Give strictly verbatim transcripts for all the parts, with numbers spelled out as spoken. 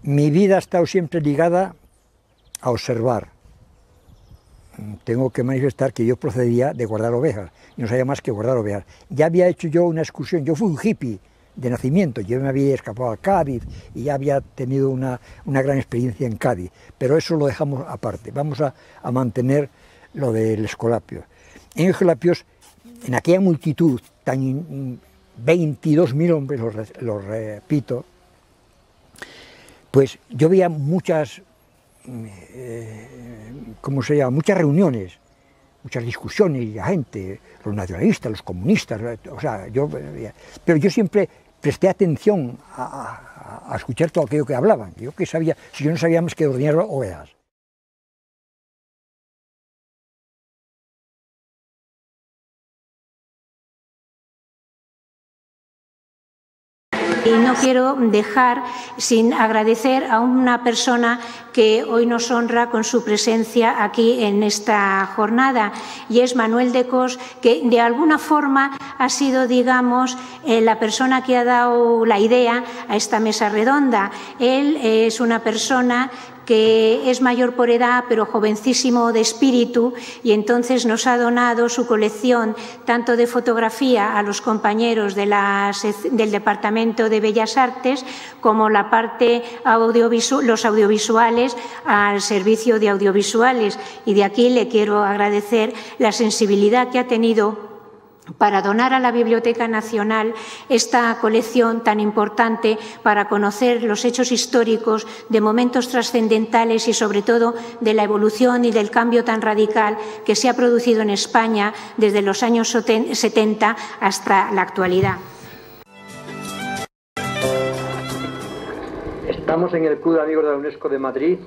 Mi vida ha estado siempre ligada a observar. Tengo que manifestar que yo procedía de guardar ovejas, y no sabía más que guardar ovejas. Ya había hecho yo una excursión, yo fui un hippie de nacimiento, yo me había escapado a Cádiz y ya había tenido una, una gran experiencia en Cádiz, pero eso lo dejamos aparte, vamos a, a mantener lo del Escolapio. En Escolapios, en aquella multitud, tan veintidós mil hombres, lo, lo repito, pues yo veía muchas, eh, ¿cómo se llama?, muchas reuniones, muchas discusiones, y la gente, los nacionalistas, los comunistas, o sea, yo, pero yo siempre presté atención a, a, a escuchar todo aquello que hablaban. Yo que sabía, si yo no sabía más que ordeñar ovejas. Y no quiero dejar sin agradecer a una persona que hoy nos honra con su presencia aquí en esta jornada, y es Manuel de Cos, que de alguna forma ha sido, digamos, eh, la persona que ha dado la idea a esta mesa redonda. Él eh, es una persona que es mayor por edad, pero jovencísimo de espíritu, y entonces nos ha donado su colección tanto de fotografía a los compañeros de la, del Departamento de Bellas Artes, como la parte audiovisual, los audiovisuales al servicio de audiovisuales. Y de aquí le quiero agradecer la sensibilidad que ha tenido para donar a la Biblioteca Nacional esta colección tan importante para conocer los hechos históricos de momentos trascendentales y, sobre todo, de la evolución y del cambio tan radical que se ha producido en España desde los años setenta hasta la actualidad. Estamos en el Club de Amigos de la UNESCO de Madrid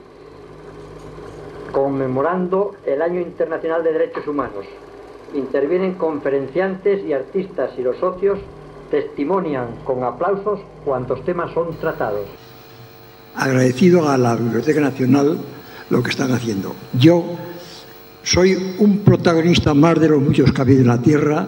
conmemorando el Año Internacional de Derechos Humanos. Intervienen conferenciantes y artistas, y los socios testimonian con aplausos cuantos temas son tratados. Agradecido a la Biblioteca Nacional lo que están haciendo. Yo soy un protagonista más de los muchos que ha habido en la Tierra,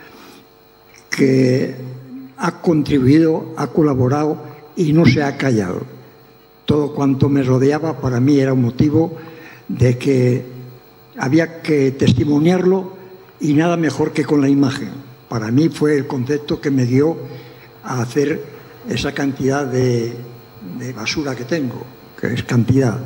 que ha contribuido, ha colaborado y no se ha callado. Todo cuanto me rodeaba para mí era un motivo de que había que testimoniarlo, y nada mejor que con la imagen. Para mí fue el concepto que me dio a hacer esa cantidad de, de basura que tengo, que es cantidad.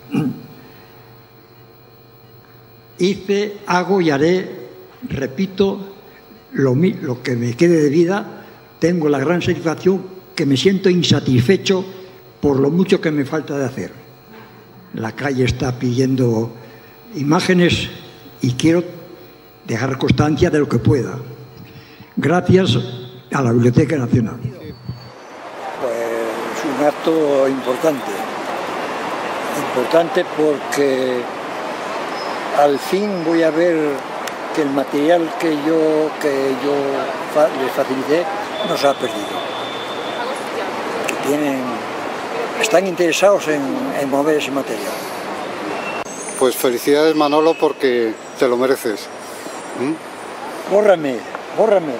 Hice, hago y haré, repito, lo, lo que me quede de vida. Tengo la gran satisfacción que me siento insatisfecho por lo mucho que me falta de hacer. La calle está pidiendo imágenes y quiero dejar constancia de lo que pueda. Gracias a la Biblioteca Nacional. Pues es un acto importante, importante porque al fin voy a ver que el material que yo, que yo fa, les facilité no se ha perdido. Que tienen, están interesados en, en mover ese material. Pues felicidades, Manolo, porque te lo mereces. ¿Mm? Bórrame, bórrame.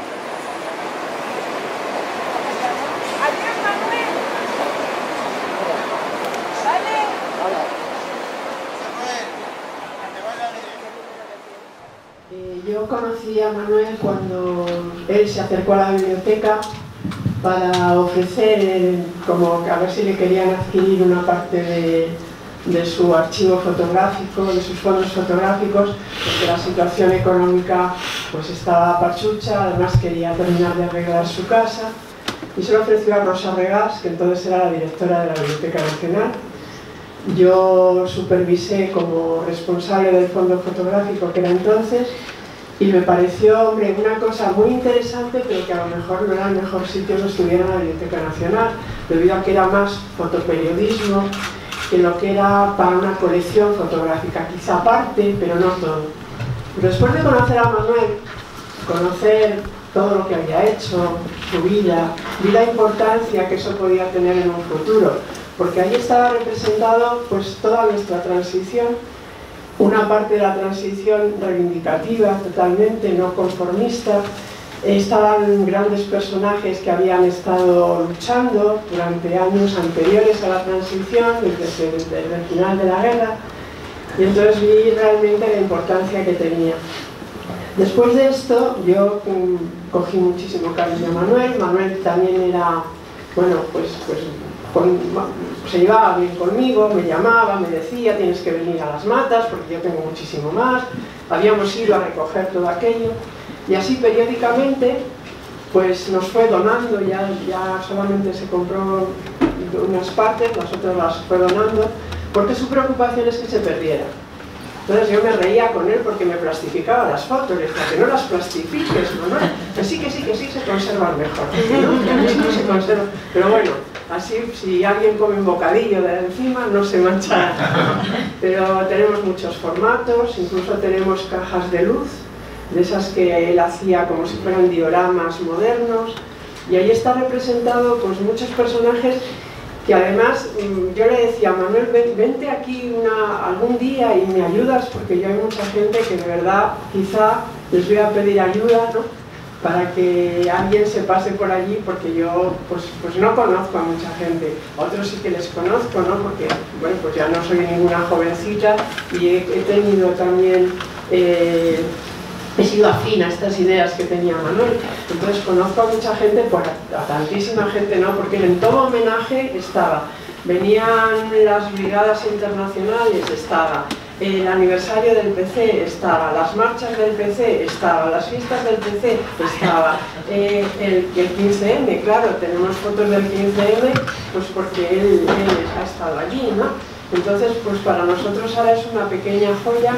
Yo conocí a Manuel cuando él se acercó a la biblioteca para ofrecer, como que a ver si le querían adquirir una parte de, de su archivo fotográfico, de sus fondos fotográficos, porque la situación económica pues estaba parchucha, además quería terminar de arreglar su casa, y se lo ofreció a Rosa Regás, que entonces era la directora de la Biblioteca Nacional. Yo supervisé como responsable del fondo fotográfico que era entonces, y me pareció, hombre, una cosa muy interesante, pero que a lo mejor no era el mejor sitio que estuviera en la Biblioteca Nacional, debido a que era más fotoperiodismo que lo que era para una colección fotográfica, quizá parte, pero no todo. Pero después de conocer a Manuel, conocer todo lo que había hecho, su vida, vi la importancia que eso podía tener en un futuro, porque ahí estaba representado pues toda nuestra transición, una parte de la transición reivindicativa, totalmente no conformista, estaban grandes personajes que habían estado luchando durante años anteriores a la transición, desde, desde el final de la guerra, y entonces vi realmente la importancia que tenía. Después de esto, yo um, cogí muchísimo cariño a Manuel. Manuel también era, bueno, pues, pues con, se llevaba bien conmigo, me llamaba, me decía, tienes que venir a las matas porque yo tengo muchísimo más. Habíamos ido a recoger todo aquello, y así periódicamente pues nos fue donando, ya, ya solamente se compró unas partes, las otras las fue donando, porque su preocupación es que se perdiera. Entonces yo me reía con él porque me plastificaba las fotos, le decía que no las plastifiques, ¿no? Que sí, que sí, que sí se conservan mejor, ¿no? Que sí se conservan. Pero bueno, así si alguien come un bocadillo de encima no se mancha. Pero tenemos muchos formatos, incluso tenemos cajas de luz, de esas que él hacía como si fueran dioramas modernos, y ahí está representado pues muchos personajes que además yo le decía a Manuel, ven, vente aquí una, algún día y me ayudas, porque yo hay mucha gente que de verdad quizá les voy a pedir ayuda, ¿no? Para que alguien se pase por allí, porque yo pues, pues no conozco a mucha gente. Otros sí que les conozco, ¿no? Porque bueno, pues ya no soy ninguna jovencita y he, he tenido también eh, he sido afín a estas ideas que tenía Manuel. Entonces conozco a mucha gente, por, a tantísima gente no, porque en todo homenaje estaba, venían las brigadas internacionales, estaba, el aniversario del P C estaba, las marchas del P C estaba, las fiestas del P C estaba, eh, el, el quince eme, claro, tenemos fotos del quince eme, pues porque él, él ha estado allí, ¿no? Entonces, pues para nosotros ahora es una pequeña joya,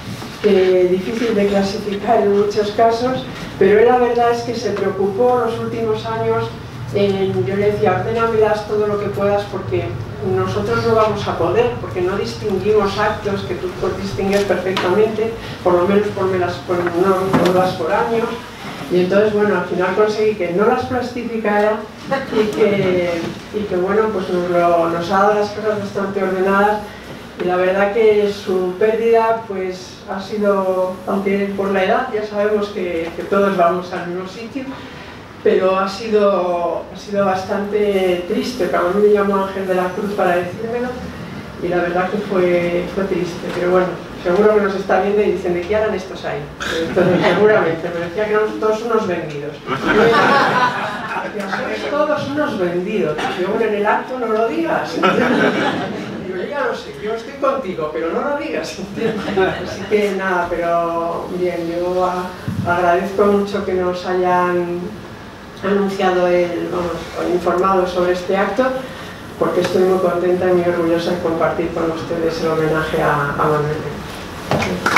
que difícil de clasificar en muchos casos, pero él la verdad es que se preocupó los últimos años en, yo le decía, ordénamelas todo lo que puedas porque nosotros no vamos a poder, porque no distinguimos actos que tú distingues perfectamente, por lo menos ponmelas por, no todas por años, y entonces bueno, al final conseguí que no las plastificara y que, y que bueno, pues nos, lo, nos ha dado las cosas bastante ordenadas. Y la verdad que su pérdida pues ha sido, aunque por la edad ya sabemos que, que todos vamos al mismo sitio, pero ha sido, ha sido bastante triste. Cuando a mí me llamó Ángel de la Cruz para decírmelo, y la verdad que fue, fue triste, pero bueno, seguro que nos está viendo y dicen, ¿de qué harán estos ahí? Entonces, seguramente, me decía que éramos todos unos vendidos. Sois todos unos vendidos, y aún en el acto no lo digas. Yo ya lo sé, yo estoy contigo, pero no lo digas. Así que nada, pero bien, yo a, agradezco mucho que nos hayan anunciado, el, vamos, informado sobre este acto, porque estoy muy contenta y muy orgullosa de compartir con ustedes el homenaje a, a Manuel.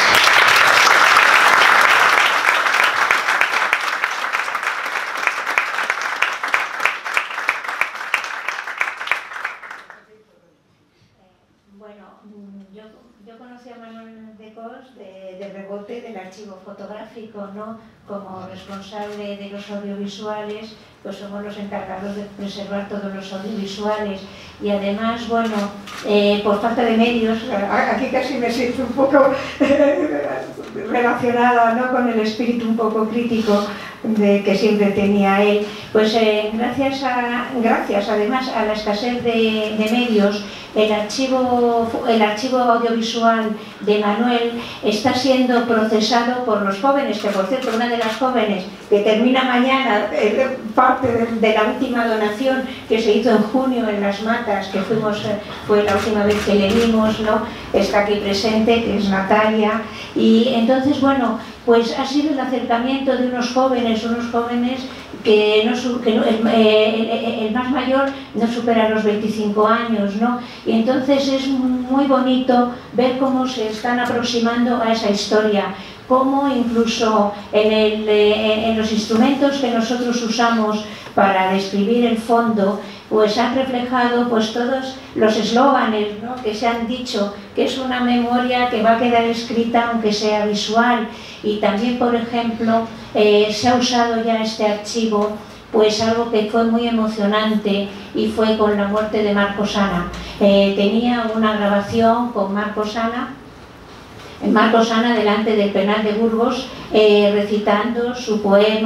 De, de rebote del archivo fotográfico, ¿no? Como responsable de los audiovisuales, pues somos los encargados de preservar todos los audiovisuales y además, bueno, eh, por falta de medios, aquí casi me siento un poco relacionada, ¿no? Con el espíritu un poco crítico de, que siempre tenía él, pues eh, gracias, a, gracias además a la escasez de, de medios, el archivo, el archivo audiovisual de Manuel está siendo procesado por los jóvenes, que por cierto una de las jóvenes que termina mañana eh, parte de, de la última donación que se hizo en junio en Las Matas, que fuimos, eh, fue la última vez que le vimos, ¿no? Está aquí presente, que es Natalia, y entonces bueno, pues ha sido el acercamiento de unos jóvenes, unos jóvenes que, no, que no, el, eh, el más mayor no supera los veinticinco años, ¿no? Y entonces es muy bonito ver cómo se están aproximando a esa historia, cómo incluso en, el, eh, en los instrumentos que nosotros usamos para describir el fondo, pues han reflejado pues todos los eslóganes, ¿no? Que se han dicho, que es una memoria que va a quedar escrita aunque sea visual, y también por ejemplo eh, se ha usado ya este archivo pues algo que fue muy emocionante y fue con la muerte de Marcos Ana. Eh, tenía una grabación con Marcos Ana, Marcos Ana delante del penal de Burgos, eh, recitando su poema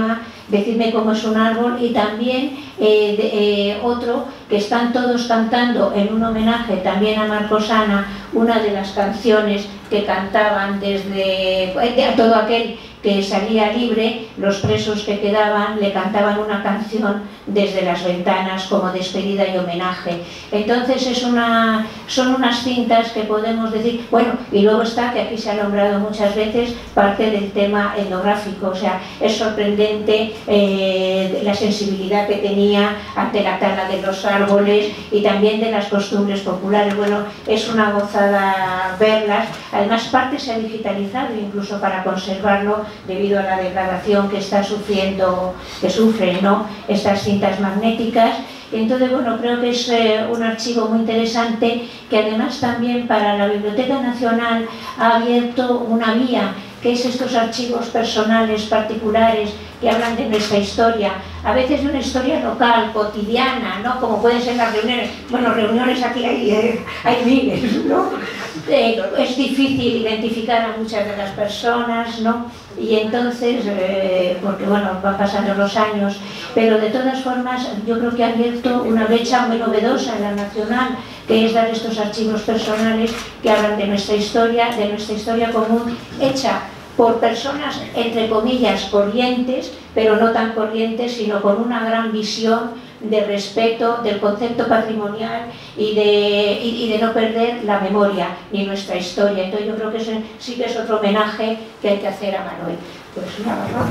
Decidme cómo es un árbol, y también eh, de, eh, otro que están todos cantando en un homenaje también a Marcosana, una de las canciones que cantaban desde a todo aquel que salía libre, los presos que quedaban le cantaban una canción desde las ventanas como despedida y homenaje. Entonces es una, son unas cintas que podemos decir, bueno, y luego está, que aquí se ha nombrado muchas veces, parte del tema etnográfico, o sea, es sorprendente eh, la sensibilidad que tenía ante la tala de los árboles y también de las costumbres populares. Bueno, es una gozada verlas. Además, parte se ha digitalizado incluso para conservarlo debido a la degradación que está sufriendo, que sufren, ¿no?, estas cintas magnéticas. Entonces, bueno, creo que es eh, un archivo muy interesante, que además también para la Biblioteca Nacional ha abierto una vía, que es estos archivos personales, particulares, que hablan de nuestra historia, a veces de una historia local, cotidiana, ¿no?, como pueden ser las reuniones. Bueno, reuniones aquí hay, eh, hay miles, ¿no? Eh, es difícil identificar a muchas de las personas, ¿no? Y entonces, eh, porque bueno, van pasando los años, pero de todas formas yo creo que ha abierto una brecha muy novedosa en la Nacional, que es dar estos archivos personales que hablan de nuestra historia, de nuestra historia común, hecha por personas, entre comillas, corrientes, pero no tan corrientes, sino con una gran visión de respeto del concepto patrimonial y de, y, y de no perder la memoria ni nuestra historia. Entonces yo creo que ese sí que es otro homenaje que hay que hacer a Manuel. Pues nada más.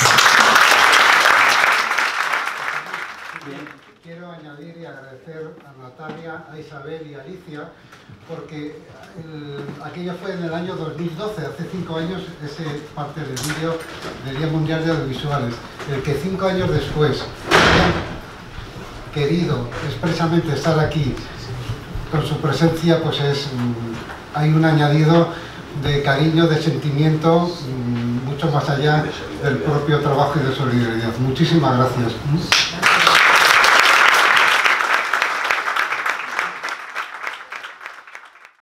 Bien, quiero añadir y agradecer a Natalia, a Isabel y a Alicia, porque el, aquello fue en el año dos mil doce, hace cinco años, ese parte del vídeo del Día Mundial de Audiovisuales, el que cinco años después hayan querido expresamente estar aquí con su presencia, pues es, hay un añadido de cariño, de sentimiento, mucho más allá del propio trabajo y de solidaridad. Muchísimas gracias.